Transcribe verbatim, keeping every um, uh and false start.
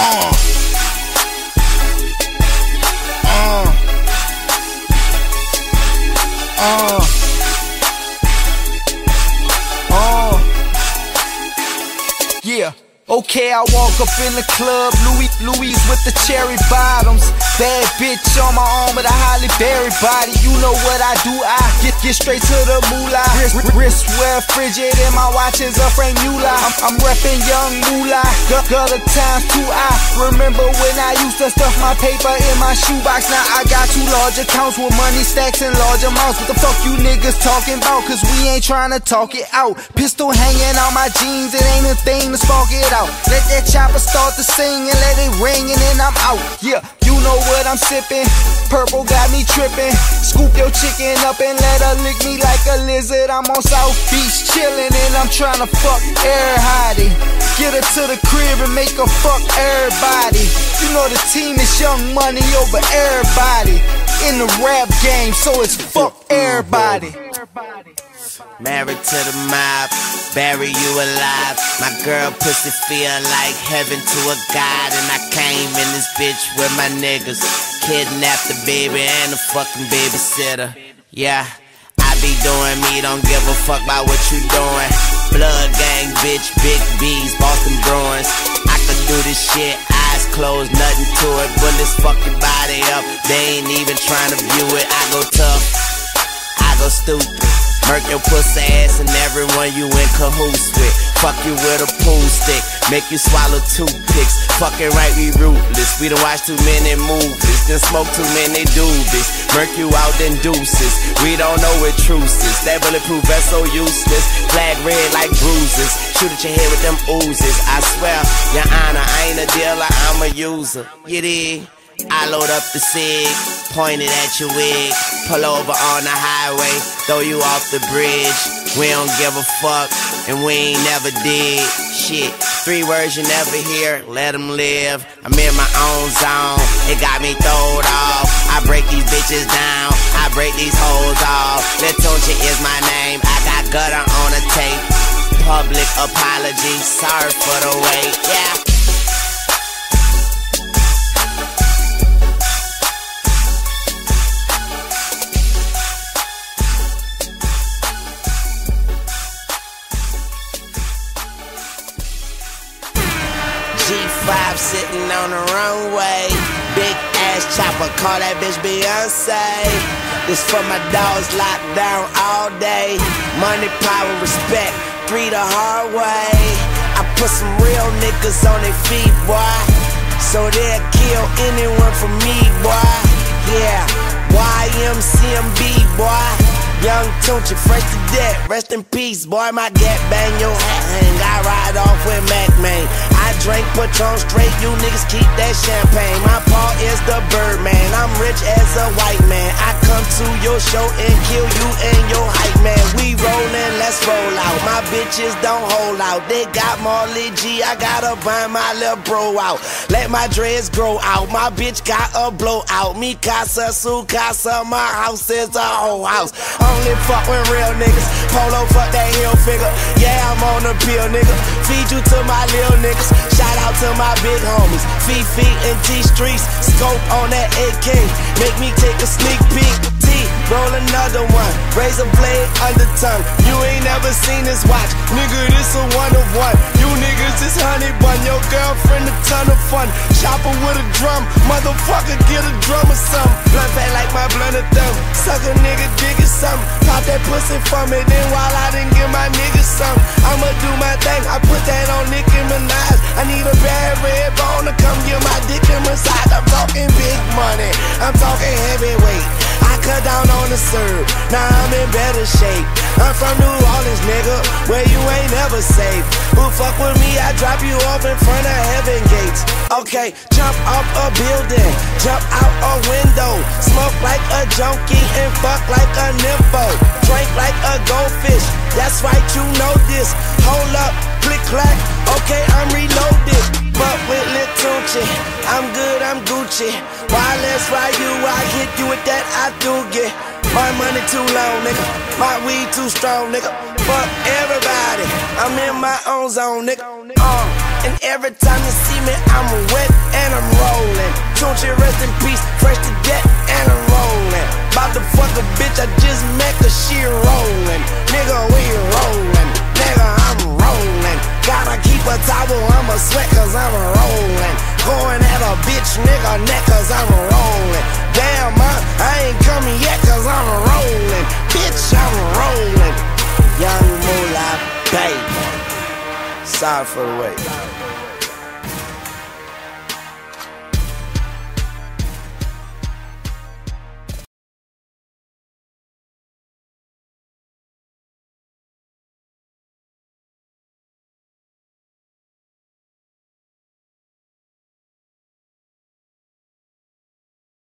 Uh. Uh. Uh. Uh. Yeah. Okay, I walk up in the club, Louis, Louis with the cherry bottoms. Bad bitch on my arm with a Holly Berry body. You know what I do, I get get straight to the moolah. Wrist, wrist wear frigid and my watch is a Frank Muller. I'm, I'm reppin' young moolah, gutter times two. I remember when I used to stuff my paper in my shoebox. Now I got two large accounts with money stacks in large amounts. What the fuck you niggas talking about? Cause we ain't tryna talk it out. Pistol hanging on my jeans, it ain't a thing to spark it out. Let that chopper start to sing and let it ring and then I'm out. Yeah, you know what I'm sippin'. Purple got me trippin'. Scoop your chicken up and let her lick me like a lizard. I'm on South Beach chillin' and I'm tryna fuck everybody. Get her to the crib and make her fuck everybody. You know the team is Young Money over everybody. In the rap game, so it's fuck everybody. Married to the mob, bury you alive. My girl pussy feel like heaven to a god. And I came in this bitch with my niggas. Kidnapped the baby and the fucking babysitter. Yeah, I be doing me, don't give a fuck about what you doing. Blood gang, bitch, big B's, Boston Bruins. I could do this shit, eyes closed, nothing to it. Bullets fuck your body up, they ain't even trying to view it. I go tough, I go stupid. Murk your pussy ass and everyone you in cahoots with. Fuck you with a pool stick, make you swallow toothpicks. Fucking right, we ruthless. We done watched too many movies, then smoke too many doobies. Murk you out, then deuces. We don't know what truth is. That bulletproof vest so useless. Flag red like bruises. Shoot at your head with them oozes. I swear, your honor, I ain't a dealer, I'm a user. You dig? I load up the cig, point it at your wig. Pull over on the highway, throw you off the bridge. We don't give a fuck, and we ain't never did. Shit, three words you never hear, let them live. I'm in my own zone, it got me throwed off. I break these bitches down, I break these hoes off. Latunche is my name, I got gutter on the tape. Public apology, sorry for the wait, yeah. G five sitting on the runway. Big ass chopper, call that bitch Beyonce. This for my dogs locked down all day. Money, power, respect, three the hard way. I put some real niggas on their feet, boy, so they'll kill anyone for me, boy. Yeah, Y M C M B, boy. Young Koochoie, fresh to death, rest in peace, boy. My gat bang your hat hang, I ride off with Mac Man. I drink Patron straight, you niggas keep that champagne. My paw is the Birdman, I'm rich as a white man. I come to your show and kill you and your hype man. We rollin', let's roll out. My bitches don't hold out. They got Marley G, I gotta bind my little bro out. Let my dreads grow out. My bitch got a blowout. Mi casa, su casa, my house is a whole house. Only fuck with real niggas. Polo fuck that heel figure. Yeah, I'm on the pill, nigga. Feed you to my lil niggas. Shout out to my big homies, Fifi and T Streets. Scope on that A K, make me take a sneak peek. T, roll another one, razor blade under tongue. You ain't never seen this watch, nigga, this a one of one. You niggas is honey bun, your girlfriend a ton of fun. Chopper with a drum, motherfucker get a drum or something. Blunt fat like my blunt of thumb, suck a nigga dig it something. Pop that pussy for me, then while I didn't give my niggas some, I'ma do my thing, I put that on Nicki Minaj. I need a bad red bone to come get my dick in massage. I'm talking big money, I'm talking heavyweight. I cut down on the serve, now I'm in better shape. I'm from New Orleans, nigga, where you ain't never safe. Who fuck with me, I drop you off in front of heaven gates. Okay, jump off a building, jump out a window. Smoke like a junkie and fuck like a nympho. Drink like a goldfish, that's right, you know this. Hold up, click clack, okay, I'm reloaded. But with Latunche, I'm good, I'm Gucci. Wireless ride you, I hit you with that, I do get. My money too long, nigga, my weed too strong, nigga. Fuck everybody, I'm in my own zone, nigga. Uh. And every time you see me, I'm wet and I'm rolling. Koochoie, rest in peace, fresh to death and I'm rolling. Bout to fuck a bitch I just met, cause she rolling. Nigga, we rolling. Nigga, I'm rolling. Gotta keep a towel, I'ma sweat cause I'm rolling. Going at a bitch nigga neck cause I'm rolling. Damn, man, I ain't coming yet cause I'm rolling. Bitch, I'm rolling. Young moolah, baby. Sorry for the wait.